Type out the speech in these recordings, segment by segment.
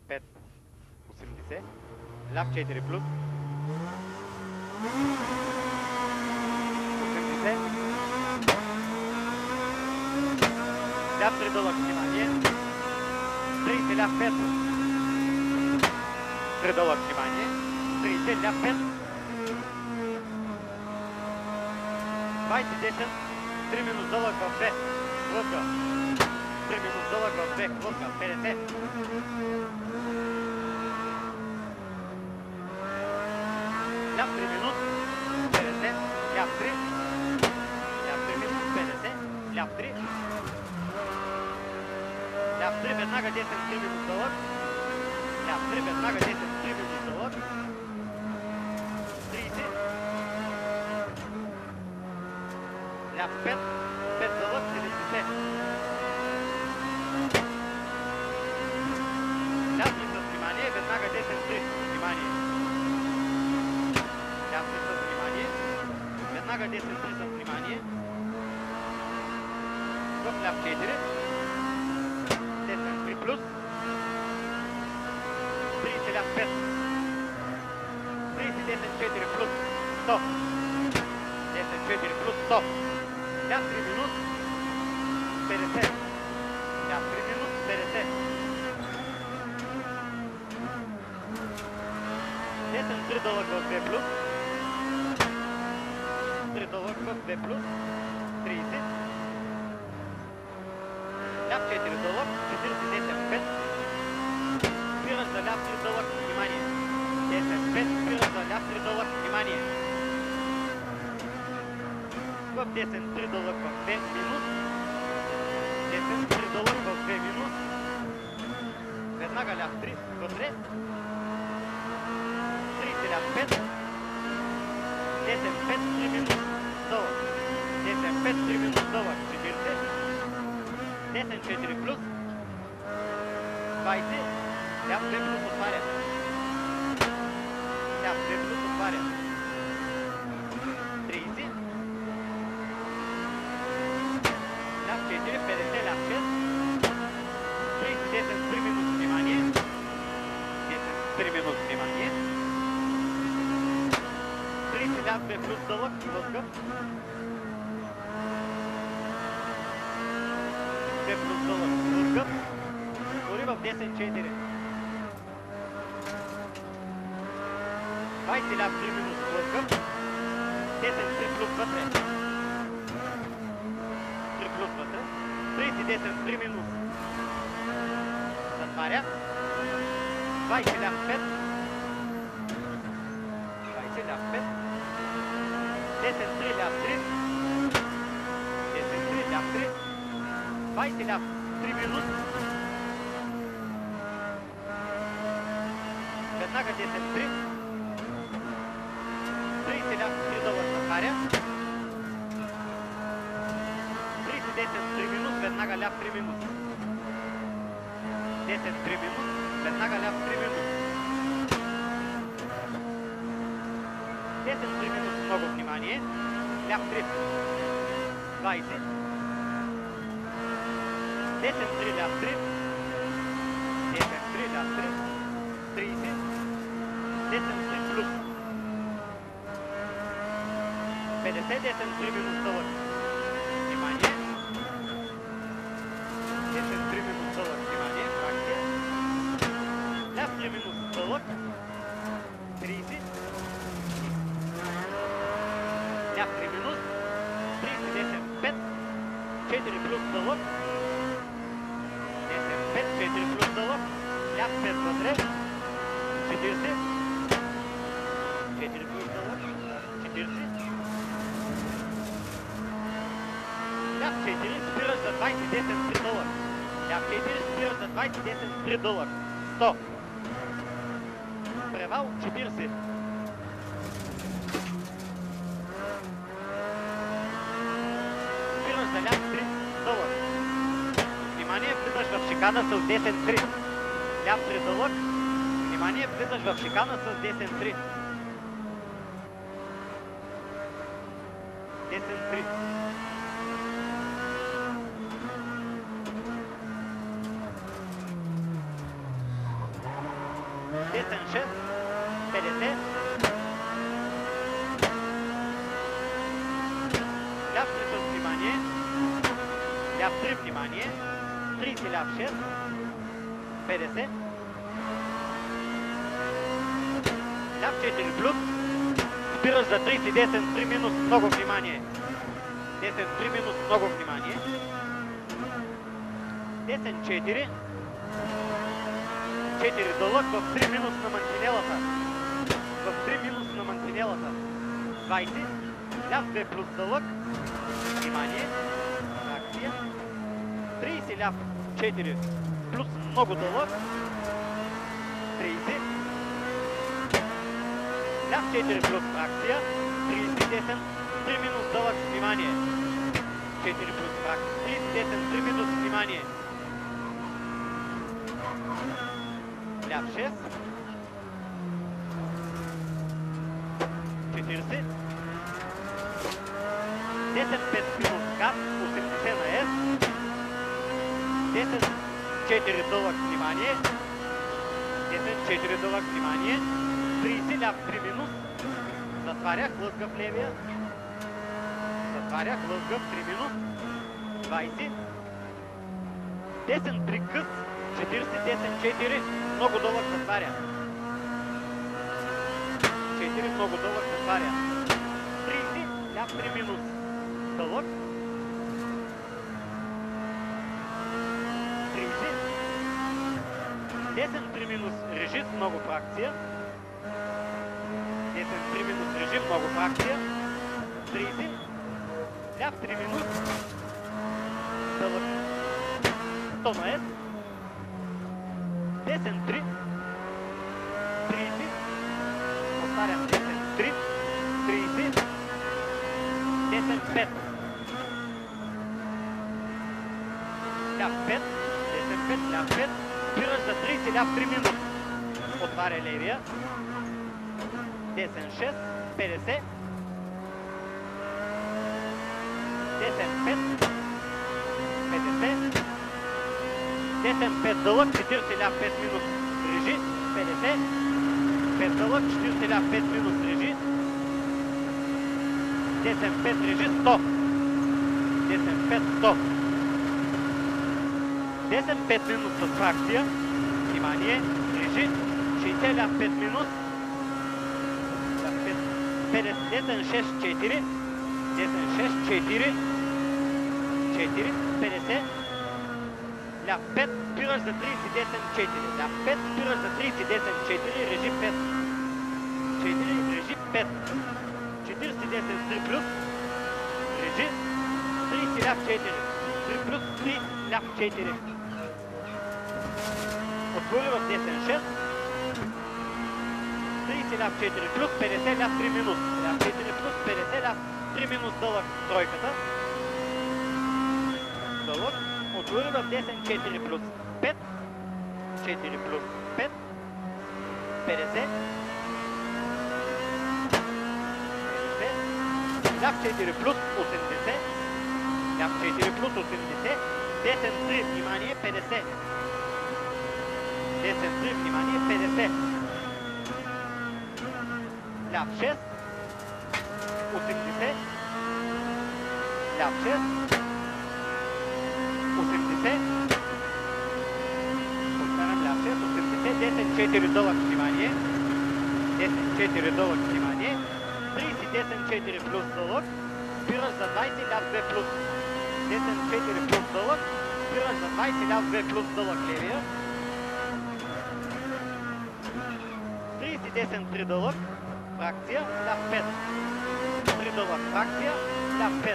5, 80. Ляв 4 плюс. 80. Ляв 3 дълъг, внимание. 30, ляв 5. 3 дълъг, внимание. 30, ляв 5. 20, 10. 3 минус дълъг в 2. Хлътка. 3 минус дълъг в 2. Хлътка. 50. Ляв 3 минус. 50. Ляв 3. Ляв 3 минус. 50. Ляв 3. Ляв 3. Веднага 10. 3 минус дълъг. Ляв 3. Веднага 10. 3 минус дълъг. 30. Ляв 5. 5 дълъг. 70. Ляв 3 с внимание. Веднага 10. 3. Внимание. Ляв 3 с внимание. Веднага 10. 3 с внимание. В ляв 4. 10. 3 плюс. 30. Ляв 5. 30. 10. 4 плюс. 100. 10. 4 плюс. 100. Ляв 3 минус. 50. Ляв 3 минус. 50. 10. 3 дълъг в 2 плюс. 3 дълъг в 2 плюс. 30. Ляв 4 дълъг. 40. 10. 5. Спираш за ляв 3 дълъг. Внимание. 10. 5. Спираш за ляв 3 дълъг. Внимание. В 10. 3 дълъг в 2 минус. 10. 3 дълъг в 2 минус. Веднага ляв 3 вътре. 30 ляв 5. 10. 5. 3 минус дълъг. 10. 5. 3 минус дълъг. 40. 10. 4 плюс. 20. Ляв 2 плюс отваря. Ляв 2 плюс отваря. 30. Ляв 4. 50. Ляв 6. 30. 10. 3 минус внимание. 10. 3 минус внимание. 30. Ляв 2 плюс дълъг. Възгъв. 2 плюс дълъг. Възгъв. Дори в 10. 4. 20 ляв 3 минус възгъв. 10. 3 плюс вътре. 3 плюс вътре. 30. 10. 3 минус. Затваря. 20 ляв 5. 20 ляв 5. 10. 3 ляв 3. 10. 3 ляв 3. 20 ляв 3 минус. Веднага 10. 3. 30 ляв 3 дълъг затваря. 30. 10. 3 минус. Веднага ляв 3 минус. 10. 3 минус. Веднага ляв 3 минус. 10. 3 минус. Много внимание. Ляв 3. 20. 10. 3 ляв 3. 10. 3 ляв 3. 30. 10. 3 плюс. 50. 10. 3 минус дълъг. Внимание. 10. 3 минус дълъг. Внимание. Фракция. Ляв 3 минус дълъг. 30. Ляв 3 минус. 30. 10. 5. 4 плюс дълъг. 10. 5. 4 плюс дълъг. Ляв 5 вътре. 40. 4 плюс дълъг. 40. Ляв 4. Спираш за 20. 10. 3 дълъг. Ляв 4. Спираш за 20. 10. 3 дълъг. 100. Превал 40. Спираш за ляв 3 дълъг. Внимание, влизаш в шикана с 10-3. Ляв 3 дълъг. Внимание, влизаш в шикана с 10-3. 10-3. Десен 6, 50. Ляв 3 с внимание. Ляв 3 внимание. 30 ляв 6, 50. Ляв 4 плюс. Спираш за 30, десен 3 минус, много внимание. Десен 3 минус, много внимание. Десен 4. 4 дълъг в 3 минус на мантинелата. В 3 минус на мантинелата. 20. Ляв 2 плюс дълъг. Внимание. Акция. 30 ляв 4 плюс много дълъг. 30. Ляв 4 плюс фракция. 30 десен. 3 минус дълъг. Внимание. 4 плюс фракция. 30 десен. 3 минус. Внимание. Ляв 6. 40. Десен 5 минус газ. 80 на S. 10 4 дълъг. Внимание. 10 4 дълъг. Внимание. 30 ляв 3 минус. Затваря, хлъзга в левия. Затваря, хлъзга в 3 минус. 20. Десен 3 къс. 40, десен 4. Много дълъг затваря. 4 много дълъг затваря. 30 ляв 3 минус. Дълъг. 30. Десен 3 минус. Режим много фракция. Десен 3 минус режим, много фракция. 30. Ляв 3 минус. Дълъг. 100 на S. Десен 3. 30. Повтарям, десен 3. 30. Десен 5. Ляв 5. Десен 5. Ляв 5. Спираш за 30. Ляв 3 минус. Отваря левия. Десен 6, 50. Десен 5, 50. Десен 5 дълъг, 40 ляв 5 минус режи, 50. 5 дълъг, 40 ляв 5 минус режи. Десен 5 режи, 100. Десен 5, 100. Десен 5 минус с фракция. Внимание, режи, 60 ляв 5 минус. Десен 6, 4. Десен 6, 4. 4, 50. Ляв 5, спираш за 30, десен 4. Ляв 5, спираш за 30, десен 4. Режим 5. 4, режим 5. 40, десен 3 плюс. Режим. 30, ляв 4. 3 плюс, 3, ляв 4. Отвори в десен 6. 30 ляв 4 плюс, 50 ляв 3 минус. Ляв 4 плюс, 50 ляв 3 минус дълъг тройката. Дълъг. Отвори в десен 4 плюс 5. 4 плюс 5. 50. 50. Ляв 4 плюс 80. Ляв 4 плюс 80. Десен 3, внимание, 50. Десен 3, внимание, 50. Ляв 6, 80, ляв 6, 80, повтарям ляв 6, 80, 10, 4 дълъг, внимание, 10, 4 дълъг, внимание, 30, десен 4 плюс дълъг, спираш за 20, ляв 2 плюс, десен 4 плюс дълъг, спираш за 20, ляв 2 плюс дълъг, левия, 30, десен 3 дълъг, фракция, ляв 5. 3 дълъг фракция, ляв 5.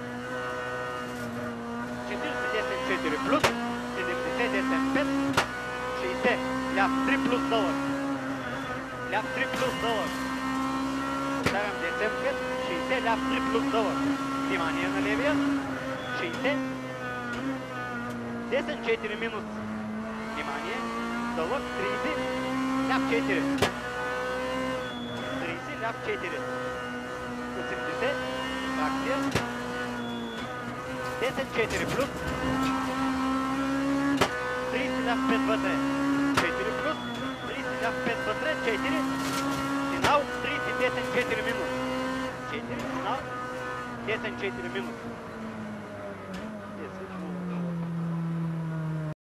40 десен 4 плюс, 70 десен 5, 60, ляв 3 плюс дълъг. Ляв 3 плюс дълъг. Повтарям десен 5, 60, ляв 3 плюс дълъг. Внимание на левия. 60. Десен 4 минус. Внимание. Дълъг 30, ляв 4. Ляв 4. 80. Фракция. Десен 4 плюс. 30 ляв 5 вътре. 4 плюс. 30 ляв 5 10 4 минус. 4 на 10 4 минус.